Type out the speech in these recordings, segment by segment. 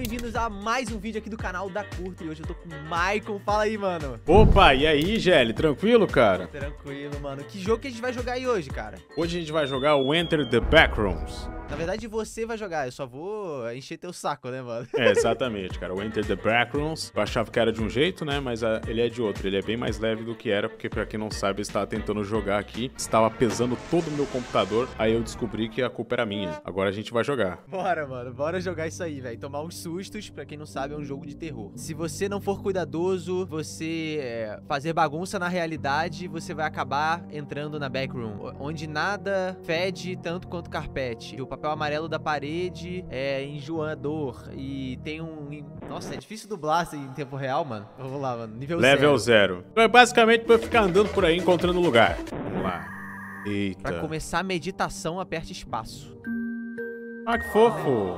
bem-vindos a mais um vídeo aqui do canal da Curta. E hoje eu tô com o Maicon. Fala aí, mano. Opa, e aí, Gelli? Tranquilo, cara? Tranquilo, mano. Que jogo que a gente vai jogar aí hoje, cara? Hoje a gente vai jogar o Enter the Backrooms. Na verdade, você vai jogar, eu só vou encher teu saco, né, mano? É, exatamente, cara. O Enter the Backrooms. Eu achava que era de um jeito, né? Mas ele é de outro. Ele é bem mais leve do que era, porque pra quem não sabe, eu estava tentando jogar aqui. Estava pesando todo o meu computador. Aí eu descobri que a culpa era minha. Agora a gente vai jogar. Bora, mano. Bora jogar isso aí, velho. Tomar uns sustos. Pra quem não sabe, é um jogo de terror. Se você não for cuidadoso, você fazer bagunça na realidade, você vai acabar entrando na backroom, onde nada fede tanto quanto carpete. O papel amarelo da parede é enjoador e tem um... Nossa, é difícil dublar assim em tempo real, mano. Vamos lá, mano. Level 0. É basicamente pra eu ficar andando por aí, encontrando lugar. Vamos lá. Eita. Pra começar a meditação, aperte espaço. Ah, que fofo.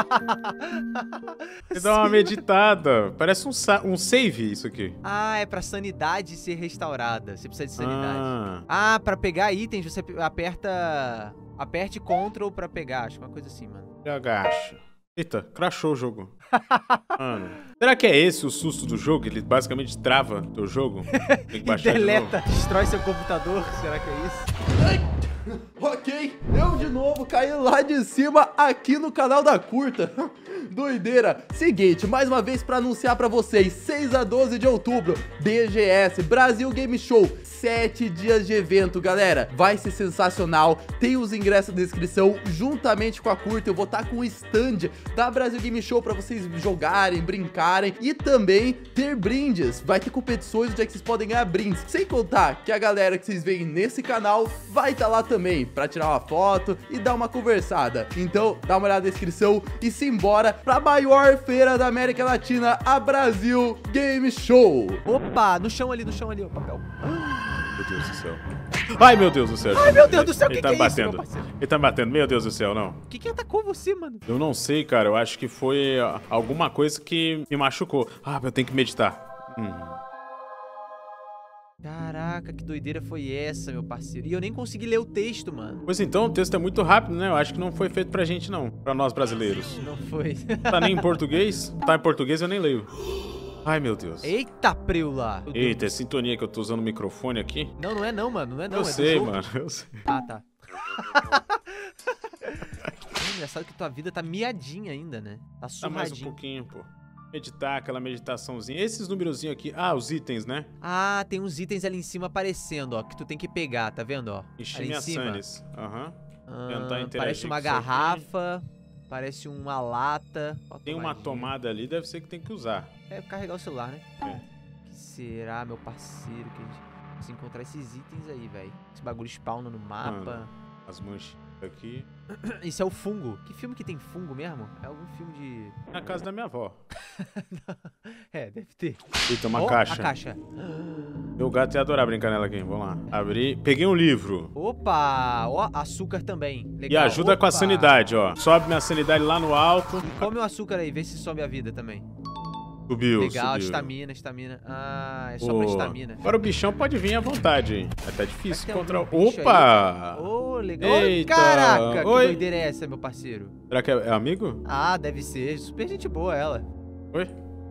Você dá uma meditada. Parece um save isso aqui. Ah, é pra sanidade ser restaurada. Você precisa de sanidade. Ah, pra pegar itens, você aperta... Aperte Ctrl pra pegar. Acho que é uma coisa assim, mano. Agacha. Eita, crashou o jogo. Mano. Será que é esse o susto do jogo? Ele basicamente trava teu jogo? Tem que baixar e deleta, destrói seu computador. Será que é isso? Ok, eu de novo caí lá de cima aqui no canal da Curta. Doideira. Seguinte, mais uma vez pra anunciar pra vocês, 6 a 12 de outubro, BGS, Brasil Game Show, 7 dias de evento, galera. Vai ser sensacional, tem os ingressos na descrição, juntamente com a Curta, eu vou estar com o stand da Brasil Game Show pra vocês jogarem, brincarem e também ter brindes. Vai ter competições onde é que vocês podem ganhar brindes, sem contar que a galera que vocês veem nesse canal vai estar lá também, pra tirar uma foto e dar uma conversada. Então, dá uma olhada na descrição e simbora pra maior feira da América Latina, a Brasil Game Show. Opa, no chão ali, o papel. Meu Deus do céu. Ai, meu Deus do céu. Ai, meu Deus do céu, o que tá é batendo. isso, meu parceiro? Ele tá me batendo, meu Deus do céu, não. O que atacou você, mano? Eu não sei, cara, eu acho que foi alguma coisa que me machucou. Ah, eu tenho que meditar. Caraca, que doideira foi essa, meu parceiro? E eu nem consegui ler o texto, mano. Pois então, o texto é muito rápido, né? Eu acho que não foi feito pra gente, não. Pra nós brasileiros. Não foi. Tá nem em português? Tá em português, eu nem leio. Ai, meu Deus. Eita, preula. Eita, é sintonia que eu tô usando o microfone aqui? Não, não é não, mano. Não é não. Eu é sei, do jogo. mano. Eu sei. Ah, tá. Engraçado que tua vida tá miadinha ainda, né? Tá Tá mais um surradinha. pouquinho, pô. Meditar, aquela meditaçãozinha. Esses numerozinhos aqui. Ah, os itens, né? Ah, tem uns itens ali em cima aparecendo, ó. Que tu tem que pegar, tá vendo, ó? Enchi Ali em minha cima. Sanis. Aham. Tentar interagir Parece uma com isso aqui. garrafa. Parece uma lata. Ó, Tem uma tomadinha. tomada ali, deve ser que tem que usar. É carregar o celular, né? É. Que será, meu parceiro, que a gente precisa encontrar esses itens aí, velho. Esse bagulho spawna no mapa. Mano, as manchas aqui. Isso é o fungo. Que filme que tem fungo mesmo? É algum filme de... Na casa da minha avó. É, deve ter. Eita, uma Ó, caixa. a caixa. Meu gato ia adorar brincar nela aqui. Vamos lá. Abri. Peguei um livro. Opa! Ó, açúcar também. E Legal. ajuda com a Opa! sanidade, ó. Sobe minha sanidade lá no alto. Come o açúcar aí, vê se sobe a vida também. Subiu, Legal, subiu. estamina. Ah, é só pra Pô, estamina. agora o bichão pode vir à vontade, hein? Tá difícil Será que tem encontrar... algum bicho Opa! Ô, legal. Eita! Caraca, que Oi. doideira é essa, meu parceiro? Será que é amigo? Ah, deve ser. Super gente boa ela. Oi?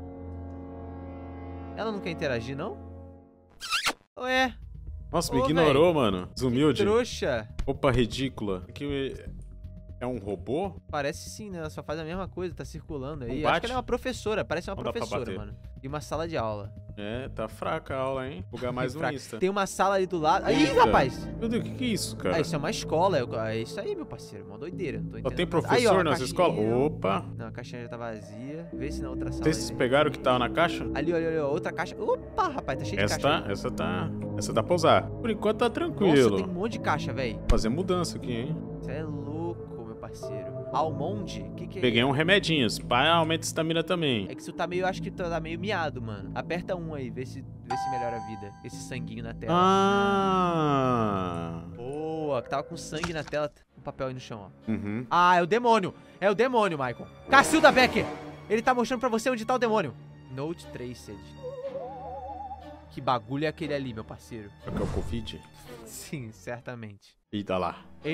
Ela não quer interagir, não? Ué, Nossa, me Ô, ignorou, mano. Desumilde. trouxa. Opa, ridícula. Aqui é um robô? Parece sim, né? Ela só faz a mesma coisa, tá circulando aí. Não Acho bate? que ela é uma professora, parece uma Não dá pra professora, bater. mano. E uma sala de aula. É, tá fraca a aula, hein? Lugar mais um Fraca. Insta. Tem uma sala ali do lado. Ih, Eita. rapaz! Meu Deus, o que é isso, cara? Ah, isso é uma escola. É isso aí, meu parceiro. Uma doideira. Não tô Ó, entendendo tem nada. professor Aí, ó, nessa caixinha. escola? Opa! Não, a caixinha já tá vazia. Vê se na outra sala. Vocês aí, pegaram o que tava na caixa? Ali, olha, outra caixa. Opa, rapaz, tá cheio de Essa caixa. tá, essa dá pra usar. Por enquanto tá tranquilo. Nossa, tem um monte de caixa, velho. Fazer mudança aqui, hein? Você é louco, meu parceiro. Almonde? O que é? Peguei um remedinho. Pai, aumenta a estamina também. É que você tá meio, acho que tá meio miado, mano. Aperta um aí, vê se melhora a vida. Esse sanguinho na tela. Ah! Boa, que tava com sangue na tela. Um papel aí no chão, ó. Uhum. Ah, é o demônio. É o demônio, Michael. Cacilda Becker. Ele tá mostrando pra você onde tá o demônio. Note Traced. Que bagulho é aquele ali, meu parceiro? Será que é o Covid? Sim, certamente. Eita lá.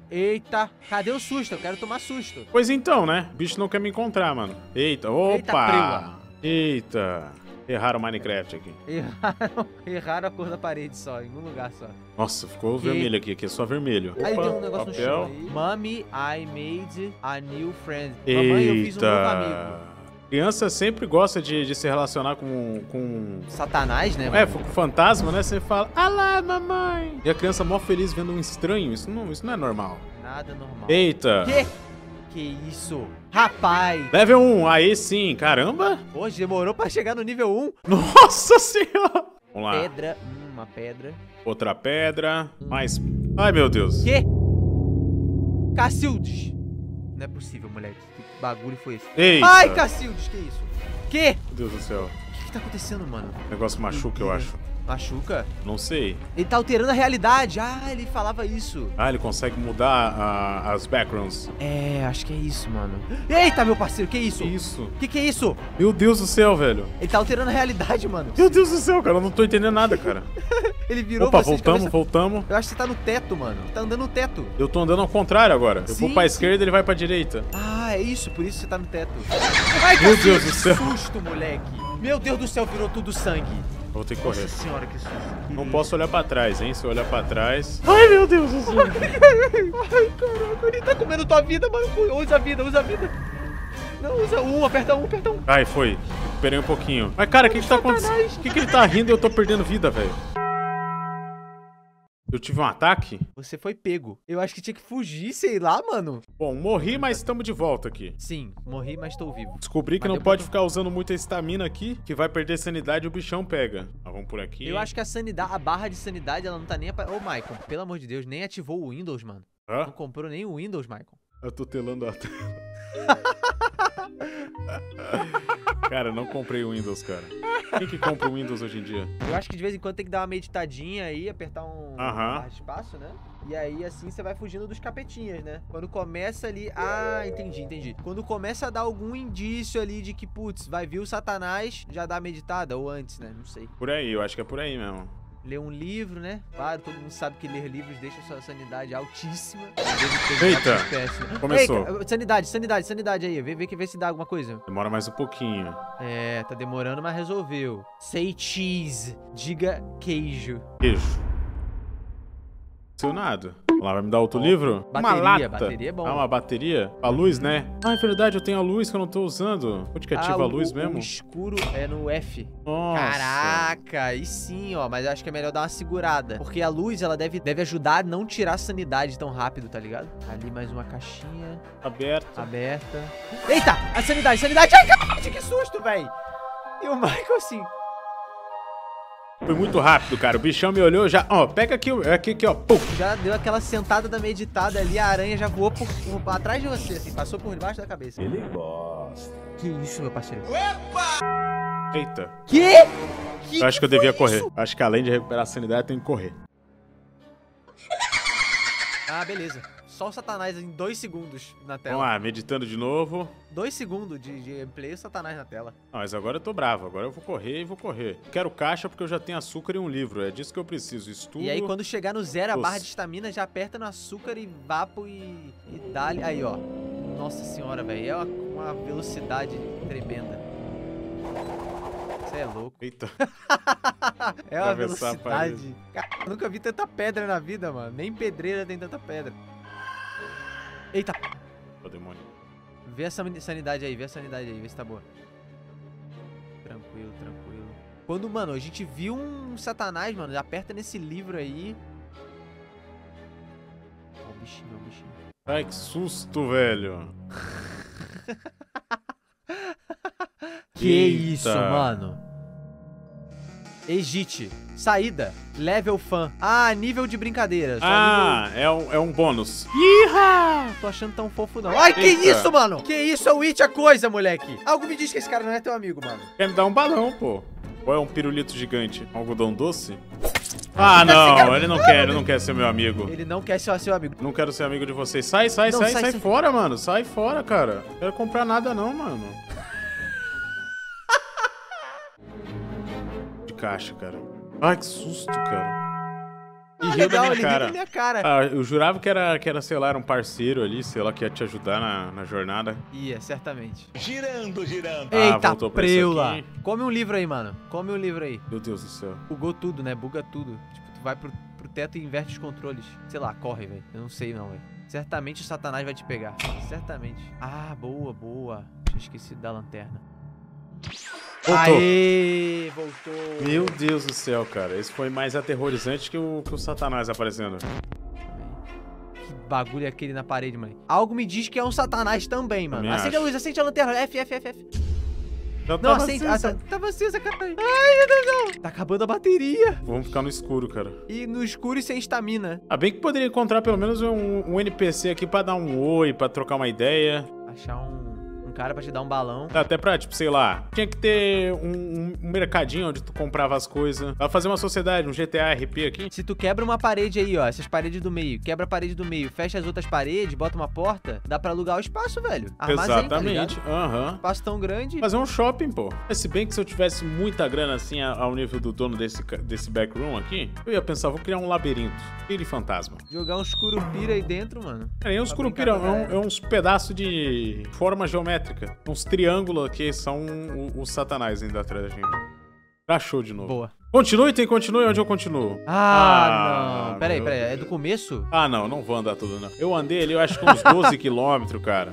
Eita, cadê o susto? Eu quero tomar susto. Pois então, né? O bicho não quer me encontrar, mano. Eita, opa! Eita. Erraram o Minecraft aqui. Erraram a cor da parede só, em um lugar só. Nossa, ficou vermelho aqui é só vermelho. Aí Opa, tem um negócio papel. no chão aí. Mommy, I made a new friend. Mamãe, eu fiz um novo amigo. Criança sempre gosta de se relacionar com... Satanás, né? É, com fantasma, né? Você fala, ah lá, mamãe. E a criança mó feliz vendo um estranho. Isso não é normal. Nada normal. Eita. Que isso? Rapaz. Level 1, aí sim. Caramba. Hoje demorou pra chegar no nível 1. Nossa senhora. Vamos lá. Pedra. Uma pedra. Outra pedra. Mais... Ai, meu Deus. Que? Cacildes. Não é possível, moleque. Que bagulho foi esse? Eita. Ai, Cacildes, que isso? Que? Meu Deus do céu. O que tá acontecendo, mano? O negócio machuca, eu acho. Machuca? Não sei. Ele tá alterando a realidade. Ah, ele falava isso. Ah, ele consegue mudar as backgrounds. É, acho que é isso, mano. Eita, meu parceiro, que isso? Isso. Que é isso? Meu Deus do céu, velho. Ele tá alterando a realidade, mano. Meu Deus do céu, cara. Eu não tô entendendo nada, cara. Ele virou Opa, você de voltamos, cabeça. voltamos. Eu acho que você tá no teto, mano. Tá andando no teto. Eu tô andando ao contrário agora. Eu vou Sim, pra sim. esquerda, ele vai pra direita. Ah, é isso. Por isso você tá no teto. Ai, Meu Cacildes, Deus do céu. Que susto, moleque. Meu Deus do céu, virou tudo sangue. Eu vou ter que correr. Nossa senhora, que susto. Não posso olhar pra trás, hein? Se eu olhar pra trás... Ai, meu Deus do céu. Ai, caraca, ele tá comendo tua vida, mano. Usa a vida, usa a vida. Não, usa um, aperta um, aperta um. Ai, foi. Recuperei um pouquinho. Mas, cara, o que tá acontecendo? O que ele tá rindo e eu tô perdendo vida, velho? Eu tive um ataque? Você foi pego. Eu acho que tinha que fugir, sei lá, mano. Bom, morri, mas estamos de volta aqui. Sim, morri, mas tô vivo. Descobri que Mas não deu pode pra- ficar usando muita estamina aqui, que vai perder sanidade e o bichão pega. Ah, vamos por aqui. Eu acho que a sanidade, a barra de sanidade, ela não tá nem... Ô, Michael, pelo amor de Deus, nem ativou o Windows, mano. Hã? Não comprou nem o Windows, Michael. Eu tô telando a tela. Cara, não comprei o Windows, cara. Quem que compra o Windows hoje em dia? Eu acho que de vez em quando tem que dar uma meditadinha aí, apertar um barra de espaço, né? E aí, assim, você vai fugindo dos capetinhas, né? Quando começa ali... Ah, entendi. Quando começa a dar algum indício ali de que, putz, vai vir o Satanás, já dá a meditada, ou antes, né? Não sei. Por aí, eu acho que é por aí mesmo. Ler um livro, né? Claro, todo mundo sabe que ler livros deixa a sua sanidade altíssima. Eita, começou. Ei, sanidade aí. Vê se dá alguma coisa. Demora mais um pouquinho. É, tá demorando, mas resolveu. Say cheese. Diga queijo. Queijo. Seu nada. Vamos lá, vai me dar outro livro? Bateria, uma lata. bateria é bom. Ah, uma bateria? A luz, né? Ah, é verdade, eu tenho a luz que eu não tô usando. Onde que ativa a luz mesmo? O escuro é no F. Nossa. Caraca, aí sim, ó. Mas eu acho que é melhor dar uma segurada. Porque a luz, ela deve ajudar a não tirar a sanidade tão rápido, tá ligado? Ali mais uma caixinha. Aberto. Aberta. Eita! A sanidade! Ai, caralho, que susto, velho! E o Michael assim... Foi muito rápido, cara. O bichão me olhou já. Ó, pega aqui, ó. Pum. Já deu aquela sentada da meditada ali, a aranha já voou por atrás de você, assim, passou por debaixo da cabeça. Ele gosta. Que isso, meu parceiro? Eita. Que? Eu acho que eu devia correr. Acho que além de recuperar a sanidade, eu tenho que correr. Ah, beleza. Só o Satanás em 2 segundos na tela. Vamos lá, meditando de novo. 2 segundos de gameplay e o Satanás na tela. Não, mas agora eu tô bravo. Agora eu vou correr e vou correr. Quero caixa porque eu já tenho açúcar e um livro. É disso que eu preciso. Estudo. E aí, quando chegar no 0, a Doce. barra de estamina já aperta no açúcar e vapo e dá ali. Aí, ó. Nossa senhora, velho. É uma velocidade tremenda. Você é louco. Eita. É uma Atravessar a velocidade. Cara, eu nunca vi tanta pedra na vida, mano. Nem pedreira tem tanta pedra. Eita. Ô, demônio. Vê essa sanidade aí, vê se tá boa. Tranquilo. Quando, mano, a gente viu um Satanás, mano, já aperta nesse livro aí. Ó o bichinho. Ai, que susto, velho. Que isso, mano? Egite. Saída. Level fan. Ah, nível de brincadeira. Só Ah, é um bônus. Ih! Tô achando tão fofo, não. Ai, que Eita. isso, mano? Que isso, é o It a coisa, moleque. Algo me diz que esse cara não é teu amigo, mano. Quer me dar um balão, pô. Ou é um pirulito gigante? Um algodão doce? Ah, não. Ele não quer ser meu amigo. Ele não quer ser seu amigo. Não quero ser amigo de vocês. Sai Não, sai. fora, mano. Sai fora, cara. Não quero comprar nada não, mano. De caixa, cara. Ai, que susto, cara. E Ah, riu legal, da ele minha riu cara. da minha cara. Ah, eu jurava que era, sei lá, era um parceiro ali, sei lá, que ia te ajudar na jornada. Ia, certamente. Girando. Eita, voltou pra isso preula. aqui. Come um livro aí, mano. Come um livro aí. Meu Deus do céu. Bugou tudo, né? Buga tudo. Tipo, tu vai pro teto e inverte os controles. Sei lá, corre, velho. Eu não sei não, velho. Certamente o Satanás vai te pegar. Certamente. Ah, boa. Tinha esquecido da lanterna. Voltou. Aê, voltou. Meu Deus do céu, cara. Esse foi mais aterrorizante que o Satanás aparecendo. Que bagulho é aquele na parede, mano? Algo me diz que é um Satanás também, mano. Também Acende a acho. luz, acende a lanterna. F. Já Não, tava acende. acesa. Tava acesa, caralho. Ai, meu Deus, não. Tá acabando a bateria. Vamos ficar no escuro, cara. E no escuro e sem estamina. Ah, bem que poderia encontrar pelo menos um NPC aqui pra dar um oi, pra trocar uma ideia. Achar um cara pra te dar um balão. Dá até pra, tipo, sei lá, tinha que ter um mercadinho onde tu comprava as coisas. Dá pra fazer uma sociedade, um GTA RP aqui. Se tu quebra uma parede aí, ó, essas paredes do meio, quebra a parede do meio, fecha as outras paredes, bota uma porta, dá pra alugar o espaço, velho. Armazém, Exatamente. tá Aham. espaço tão grande. Fazer um shopping, pô. Mas se bem que se eu tivesse muita grana assim ao nível do dono desse backroom aqui, eu ia pensar, vou criar um labirinto. Ele fantasma. Jogar uns curupira aí dentro, mano. É uns Pra curupira, brincar com a galera. é uns pedaços de forma geométrica. Uns triângulos que são os satanás ainda atrás da gente. Crashou de novo. Boa. Continue, onde eu continuo? Não. Peraí, meu é Deus. do começo? Ah, não vou andar tudo, não. Eu andei ali, eu acho que uns 12 quilômetros, cara.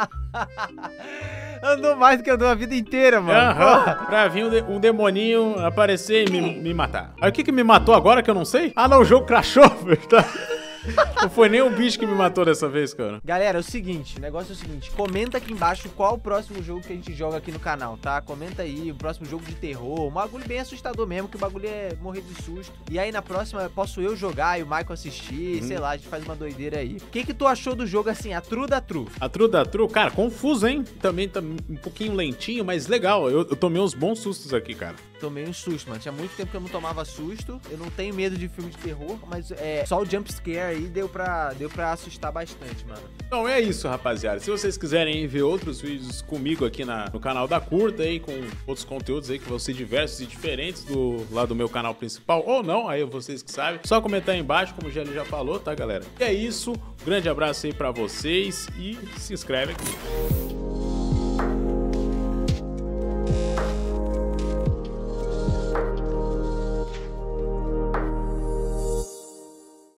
Andou mais do que andou a vida inteira, mano. Aham. Pra vir um demoninho aparecer e me matar. Aí o que me matou agora que eu não sei? Ah, não, o jogo crashou, verdade. Não foi nem o bicho que me matou dessa vez, cara. Galera, é o seguinte, o negócio é o seguinte, comenta aqui embaixo qual o próximo jogo que a gente joga aqui no canal, tá? Comenta aí, o próximo jogo de terror, um bagulho bem assustador mesmo, que o bagulho é morrer de susto. E aí na próxima posso eu jogar e o Michael assistir, sei lá, a gente faz uma doideira aí. O que tu achou do jogo assim, a true da true? A True da True, cara, confuso, hein? Também tá um pouquinho lentinho, mas legal. Eu tomei uns bons sustos aqui, cara. Tomei um susto, mano. Tinha muito tempo que eu não tomava susto. Eu não tenho medo de filme de terror, mas só o jump scare aí deu pra assustar bastante, mano. Então é isso, rapaziada. Se vocês quiserem ver outros vídeos comigo aqui no canal da Curta aí, com outros conteúdos aí que vão ser diversos e diferentes lá do meu canal principal, ou não, aí vocês que sabem, só comentar aí embaixo, como o Gelli já falou, tá, galera? E é isso. Grande abraço aí pra vocês e se inscreve aqui.